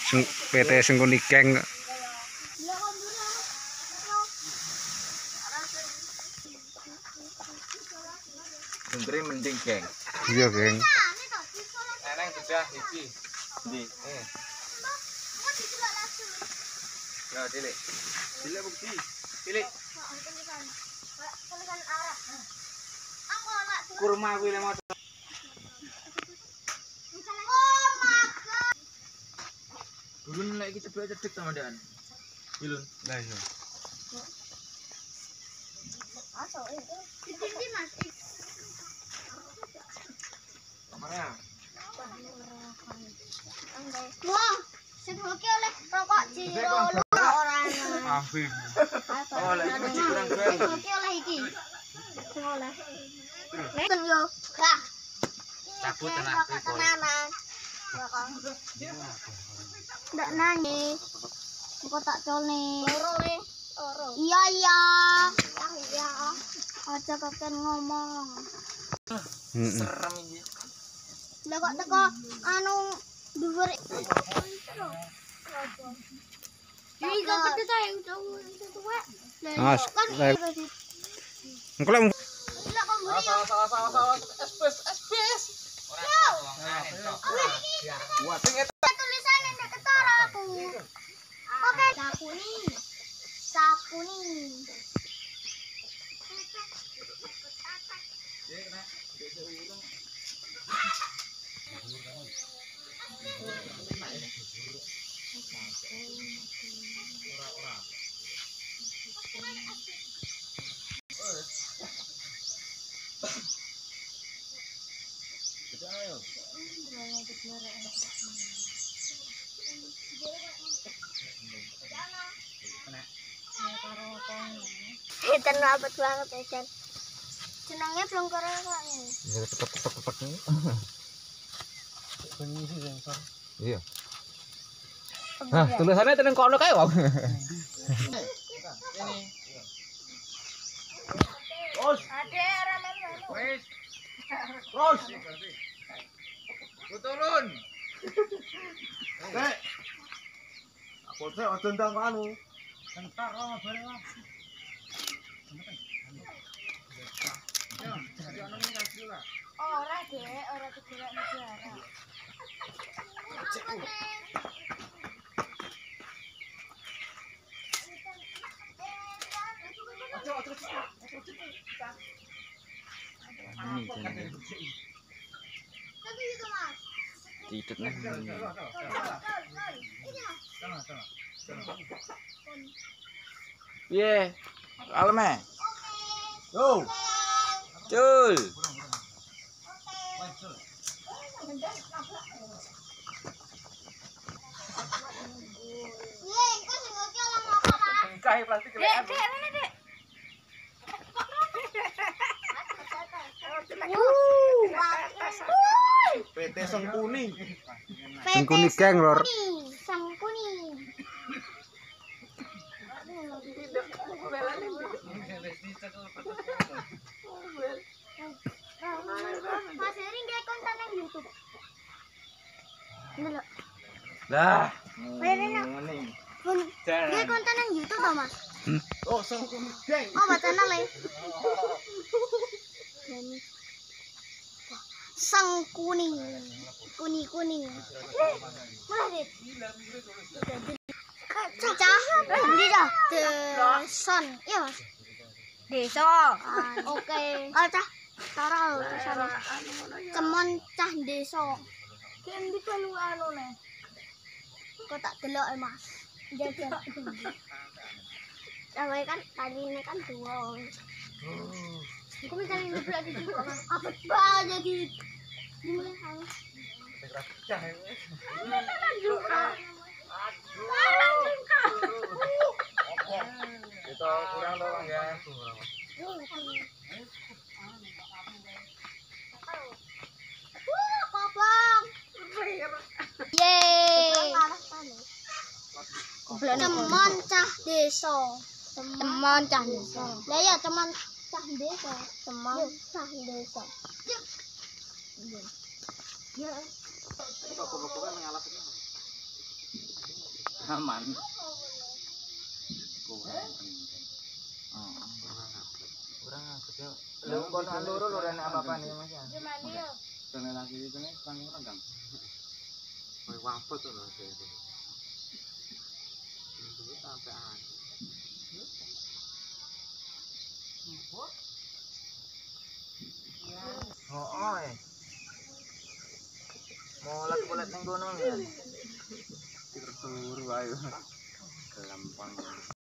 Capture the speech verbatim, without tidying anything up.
P T Sengkuni Geng. Menteri mending geng. Iya, geng. Eneng sudah iki. Ndi? Eh. Ya, Cilik. Cilik bukti. Cilik. Tulisan Arab. Aku anak Kurma kuwi le motor. Dulun lek iki cebek cedek ta mandan. Dulun. Lah iya. Aso itu. Iki Mas. Kamera. Wah, sing hoki oleh rokok Ciro ora ana. Afif. Oh, lek iki kurang keren. Hoki oleh iki. Sing oleh. Nek yo. Lah. Cabut tenan kuwi. Tenanan. Ndak nangis. Kok tak colne. Loro le. Loro. Iya iya. Ah iya. Aja kakek ngomong. Heeh. Serem iki. Lah kok teko anu dhuwur. Ini kok kete ta yang tuwek. Mas, Lah engko lek Lah kok mburi. Salah salah salah salah. Espes espes. Wah, sing Tulisannya ndak ketara aku. Oke, sakuni. Sakuni. Itu abot banget ya, Jan. Jenengnya belum keren kok nih. ya tetek-tetek ini. Iya. Nah, tulisannya tenang kono kae wong. Terus, Ade ora melu. wis. Terus. Turun. Nek. Aku teh ojo ndang anu. Entar oh bareng lah. Ora, Dek, ora digelek negara. Tapi itu Mas. Tidak nih. Piye? Kaleme. Yo. Cul. Ye, kok sing oke olah apa, Mas? Kae plastik Dek, Dek, mana, Dek? P T Sengkuni. Sengkuni Geng, Lor. Sengkuni. Mas Heri nggak konten yang YouTube. Dulu. Lah. Bayarnya. Ngene. Nggak konten yang YouTube toh, Mas? Oh, Sengkuni Geng. Oh, baca channel ya. Sengkuni. Kuni kuni. Mulai deh. Cah, beli dah. Deson, iya Mas. Deso. Oke. Oh cah, taruh sana. Cemon cah deso. Kendi perlu anu nih. Kok tak delok Mas. Jajan. Awalnya kan tadi ini kan dua. Aku bisa ngeblak di situ. Apa banget jadi. Gimana kamu? Itu kurang doang ya. Wah, Babang. Yeay. Teman cah desa. Teman cah desa. Lah ya teman cah desa. Teman cah desa. Ya. Aman. Kurang aku dia. Lu kon andoro lho rene apa-apa nih Mas ya. Kene lagi itu nih kan regang. Kowe wapet lho itu. Itu sampai an. Oh, oh, eh. Molat-molat ning kono ya. Terus wae. Gampang.